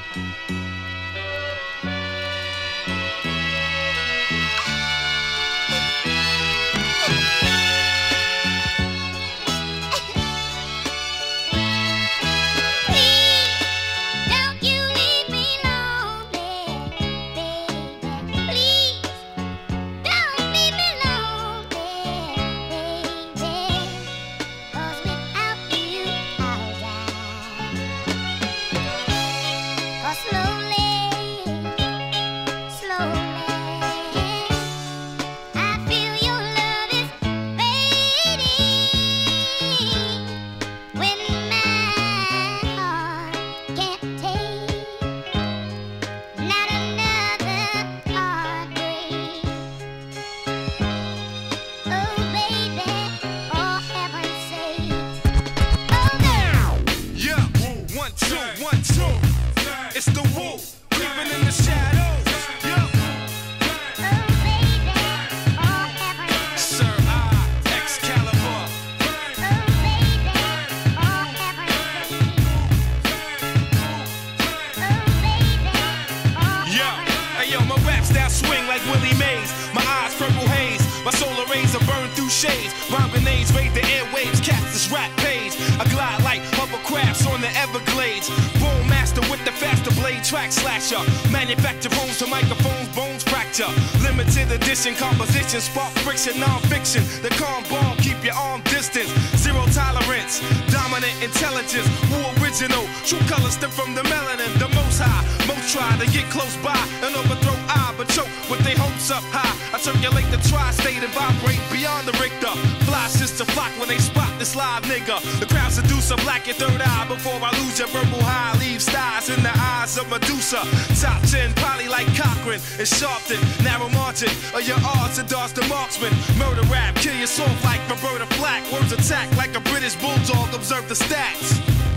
It's the Wu, creeping in the shadows. Yeah. Sir, Excalibur. Hey yo, my rap style swing like Willie Mays. My eyes purple haze. My solar rays are burned through shades. Bomb grenades raid the airwaves. Cast this rap page. I glide like hovercrafts on the Everglades. Bone master with the faster blade, track slasher. Manufacture homes to microphones, bones fracture. Limited edition composition, spark friction, non-fiction. The calm bomb, keep your arm distance. Zero tolerance, dominant intelligence. Wu original, true colors stem from the melanin. The most high, most try to get close by and overthrow I, but choke with their hopes up high. I circulate the tri-state and vibrate beyond the Richter. Fly sister flock when they spot this live nigga. The crowd seduce a black your third eye before I lose your verbal high. Leave stars in the eyes of Medusa. Top 10, poly like Cochran and Sharpton. Narrow margin of your odds and dodge the marksman. Murder rap, kill your soul like Roberta Flack. Words attack like a British bulldog. Observe the stats.